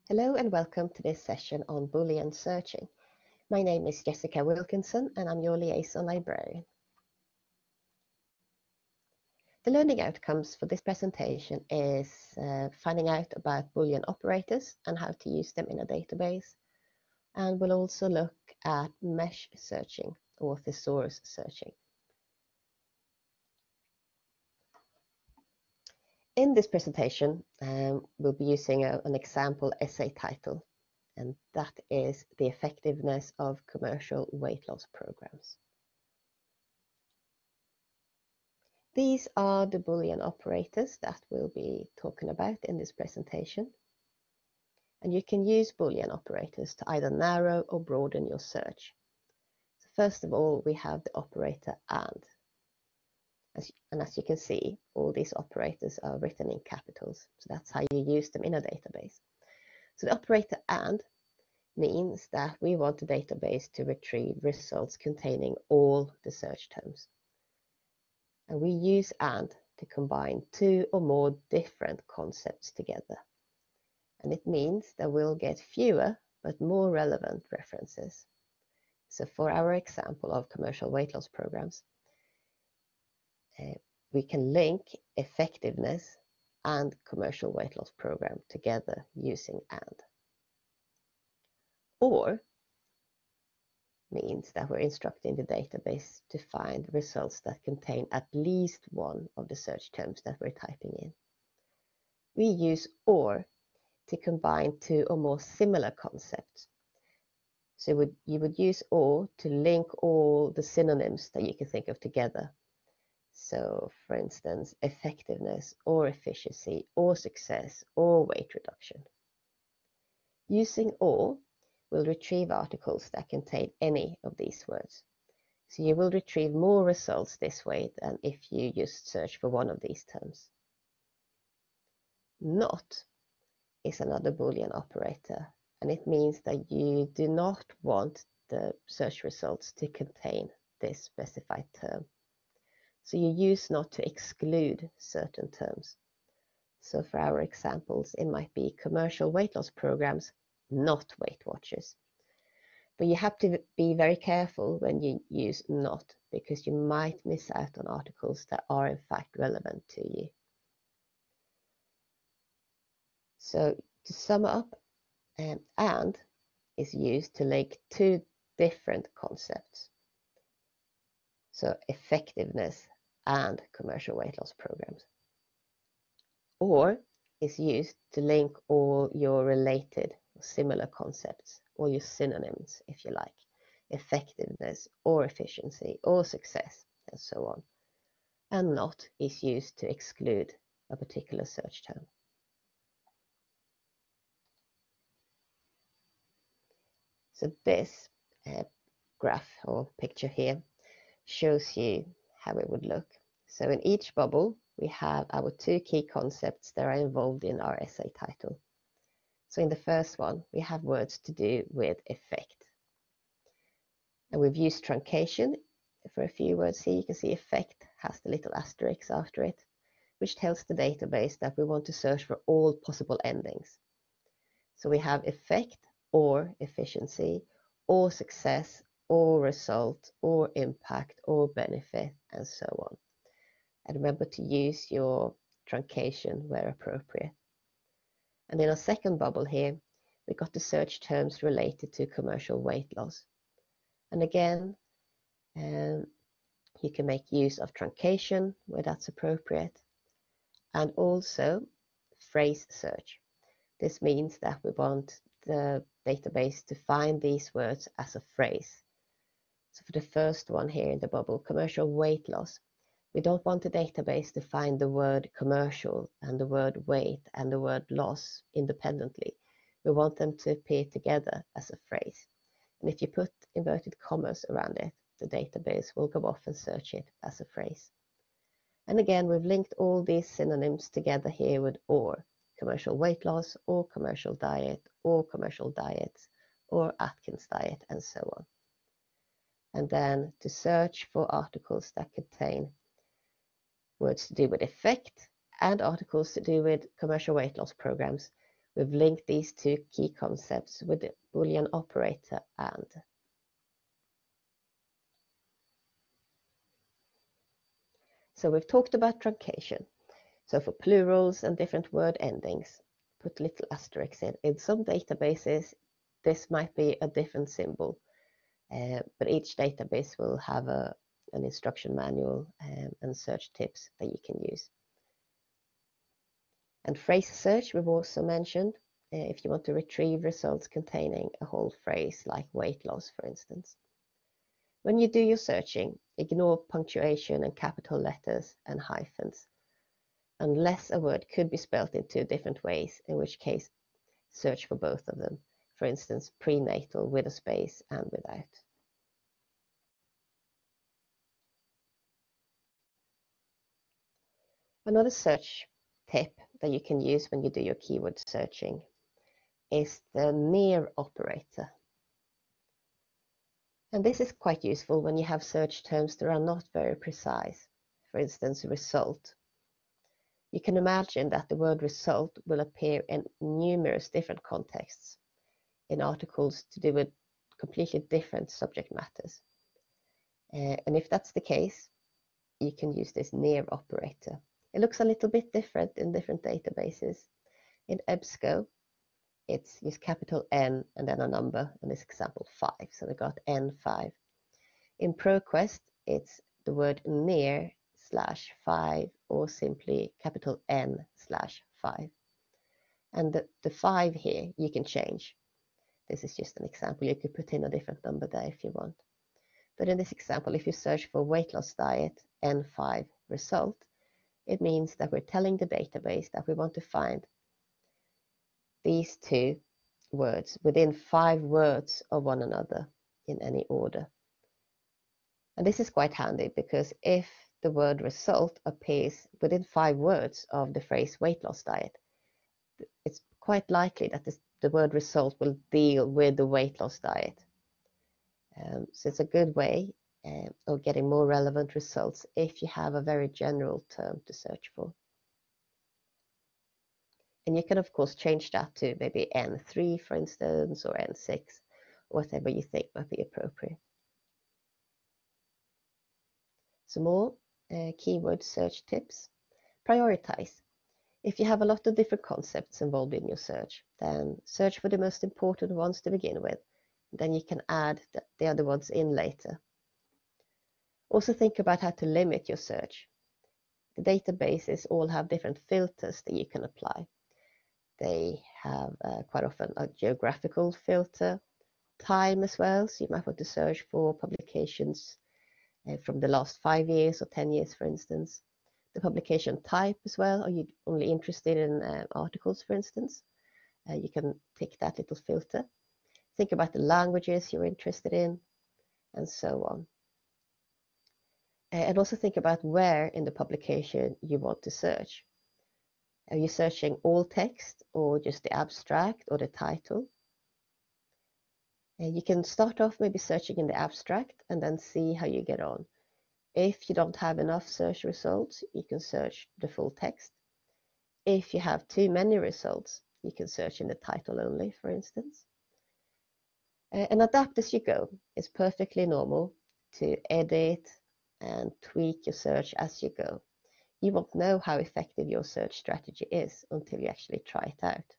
Hello and welcome to this session on Boolean searching. My name is Jessica Wilkinson and I'm your liaison librarian. The learning outcomes for this presentation is finding out about Boolean operators and how to use them in a database. And we'll also look at mesh searching or thesaurus searching. In this presentation, we'll be using an example essay title, and that is the effectiveness of commercial weight loss programs. These are the Boolean operators that we'll be talking about in this presentation. And you can use Boolean operators to either narrow or broaden your search. So first of all, we have the operator AND. As you can see, all these operators are written in capitals. So that's how you use them in a database. So the operator AND means that we want the database to retrieve results containing all the search terms. And we use AND to combine two or more different concepts together. And it means that we'll get fewer but more relevant references. So for our example of commercial weight loss programs, we can link effectiveness and commercial weight loss program together using AND. Or means that we're instructing the database to find results that contain at least one of the search terms that we're typing in. We use OR to combine two or more similar concepts. So you would use OR to link all the synonyms that you can think of together. So for instance, effectiveness or efficiency or success or weight reduction. Using OR will retrieve articles that contain any of these words. So you will retrieve more results this way than if you just search for one of these terms. Not is another Boolean operator, and it means that you do not want the search results to contain this specified term. So you use not to exclude certain terms. So for our examples, it might be commercial weight loss programs, not Weight Watchers. But you have to be very careful when you use not, because you might miss out on articles that are in fact relevant to you. So to sum up, AND is used to link two different concepts. So effectiveness and commercial weight loss programs. OR is used to link all your related similar concepts, or your synonyms, if you like, effectiveness or efficiency or success, and so on. And not is used to exclude a particular search term. So this graph or picture here shows you how it would look. So in each bubble, we have our two key concepts that are involved in our essay title. So in the first one, we have words to do with effect. And we've used truncation for a few words here. You can see effect has the little asterisk after it, which tells the database that we want to search for all possible endings. So we have effect or efficiency or success or result or impact or benefit and so on. And remember to use your truncation where appropriate. And in our second bubble here, we got the search terms related to commercial weight loss. And again, you can make use of truncation where that's appropriate, and also phrase search. This means that we want the database to find these words as a phrase. So for the first one here in the bubble, commercial weight loss, we don't want the database to find the word commercial and the word weight and the word loss independently. We want them to appear together as a phrase. And if you put inverted commas around it, the database will go off and search it as a phrase. And again, we've linked all these synonyms together here with OR, commercial weight loss, or commercial diet, or commercial diets, or Atkins diet, and so on. And then to search for articles that contain words to do with effect and articles to do with commercial weight loss programs, We've linked these two key concepts with the Boolean operator and. So we've talked about truncation. So for plurals and different word endings, put little asterisks in. In some databases, this might be a different symbol, but each database will have an instruction manual and search tips that you can use. And phrase search we've also mentioned, if you want to retrieve results containing a whole phrase like weight loss, for instance. When you do your searching, ignore punctuation and capital letters and hyphens, unless a word could be spelled in two different ways, in which case search for both of them. For instance, prenatal with a space and without. Another search tip that you can use when you do your keyword searching is the near operator. And this is quite useful when you have search terms that are not very precise. For instance, result. You can imagine that the word result will appear in numerous different contexts, in articles to do with completely different subject matters. And if that's the case, you can use this near operator. It looks a little bit different in different databases. In EBSCO, it's use capital N and then a number, in this example 5, so we got N5. In ProQuest, it's the word near /5 or simply capital N/5. And the 5 here you can change. This is just an example. You could put in a different number there if you want. But in this example, if you search for weight loss diet N5 result, it means that we're telling the database that we want to find these two words within 5 words of one another in any order. And this is quite handy because if the word result appears within 5 words of the phrase weight loss diet, it's quite likely that the word result will deal with the weight loss diet. So it's a good way of getting more relevant results if you have a very general term to search for. And you can, of course, change that to maybe N3, for instance, or N6, whatever you think might be appropriate. Some more keyword search tips. Prioritize. If you have a lot of different concepts involved in your search, then search for the most important ones to begin with. Then you can add the other ones in later. Also think about how to limit your search. The databases all have different filters that you can apply. They have quite often a geographical filter, time as well, so you might want to search for publications from the last 5 years or 10 years, for instance. The publication type as well. Are you only interested in articles, for instance? You can tick that little filter. Think about the languages you're interested in, and so on. And also think about where in the publication you want to search. Are you searching all text or just the abstract or the title? You can start off maybe searching in the abstract and then see how you get on. If you don't have enough search results, you can search the full text. If you have too many results, you can search in the title only, for instance. And adapt as you go. It's perfectly normal to edit and tweak your search as you go. You won't know how effective your search strategy is until you actually try it out.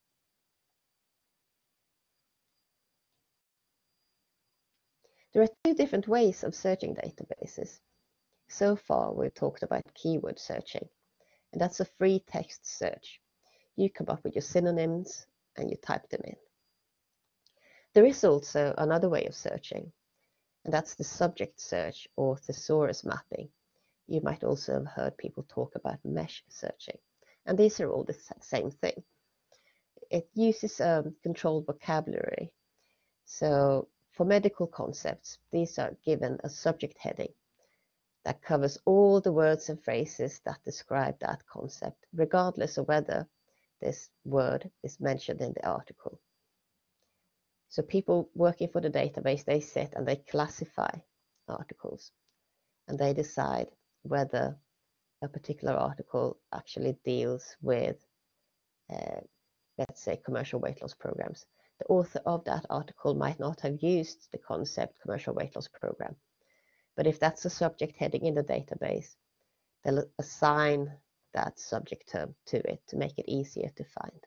There are 2 different ways of searching databases. So far, we've talked about keyword searching, and that's a free text search. You come up with your synonyms and you type them in. There is also another way of searching, and that's the subject search or thesaurus mapping. You might also have heard people talk about mesh searching, and these are all the same thing. It uses a controlled vocabulary. So for medical concepts, these are given a subject heading that covers all the words and phrases that describe that concept, regardless of whether this word is mentioned in the article. So people working for the database, they sit and they classify articles, and they decide whether a particular article actually deals with let's say, commercial weight loss programs. The author of that article might not have used the concept commercial weight loss program. But if that's a subject heading in the database, they'll assign that subject term to it to make it easier to find.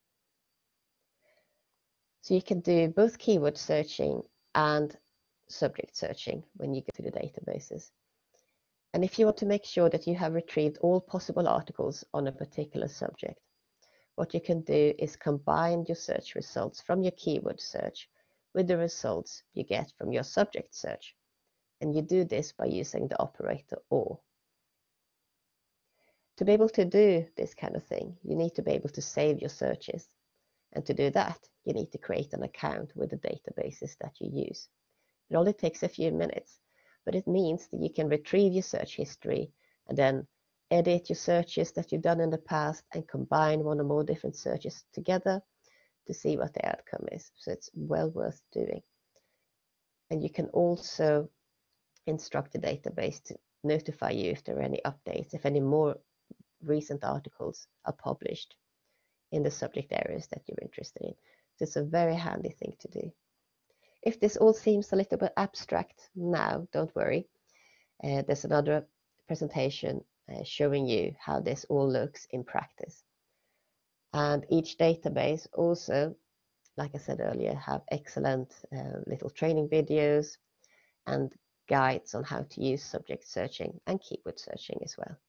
So you can do both keyword searching and subject searching when you go to the databases. And if you want to make sure that you have retrieved all possible articles on a particular subject, what you can do is combine your search results from your keyword search with the results you get from your subject search. And you do this by using the operator OR. To be able to do this kind of thing, you need to be able to save your searches. And to do that, you need to create an account with the databases that you use. It only takes a few minutes, but it means that you can retrieve your search history and then edit your searches that you've done in the past and combine one or more different searches together to see what the outcome is. So it's well worth doing. And you can also instruct the database to notify you if there are any updates, if any more recent articles are published in the subject areas that you're interested in. So it's a very handy thing to do. If this all seems a little bit abstract now, don't worry. There's another presentation showing you how this all looks in practice. And each database also, like I said earlier, have excellent little training videos and guides on how to use subject searching and keyword searching as well.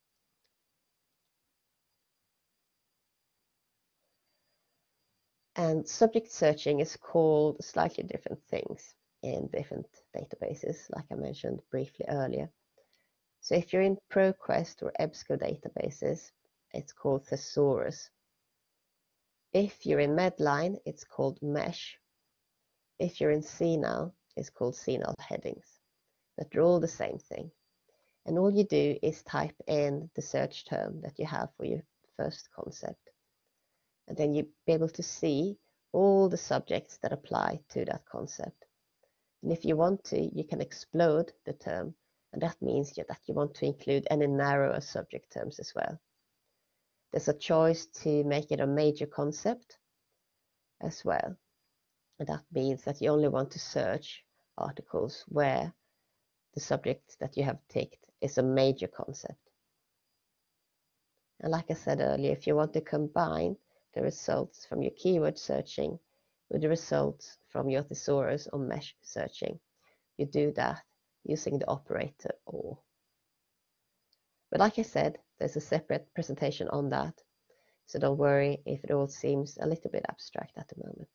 And subject searching is called slightly different things in different databases, like I mentioned briefly earlier. So if you're in ProQuest or EBSCO databases, it's called thesaurus. If you're in Medline, it's called mesh. If you're in CNAL, it's called CNAL headings. But they're all the same thing. And all you do is type in the search term that you have for your first concept. And then you'll be able to see all the subjects that apply to that concept. And if you want to, you can explode the term, and that means that you want to include any narrower subject terms as well. There's a choice to make it a major concept as well. And that means that you only want to search articles where the subject that you have ticked is a major concept. And like I said earlier, if you want to combine the results from your keyword searching with the results from your thesaurus or mesh searching, you do that using the operator OR. But like I said, there's a separate presentation on that, so don't worry if it all seems a little bit abstract at the moment.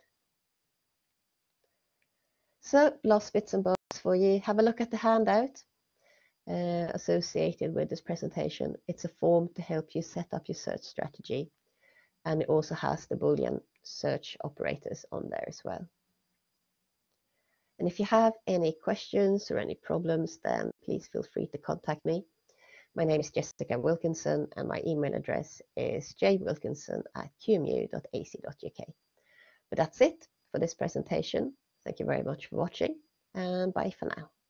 So last bits and bobs for you. Have a look at the handout associated with this presentation. It's a form to help you set up your search strategy. And it also has the Boolean search operators on there as well. And if you have any questions or any problems, then please feel free to contact me. My name is Jessica Wilkinson, and my email address is jwilkinson@qmu.ac.uk. But that's it for this presentation. Thank you very much for watching, and bye for now.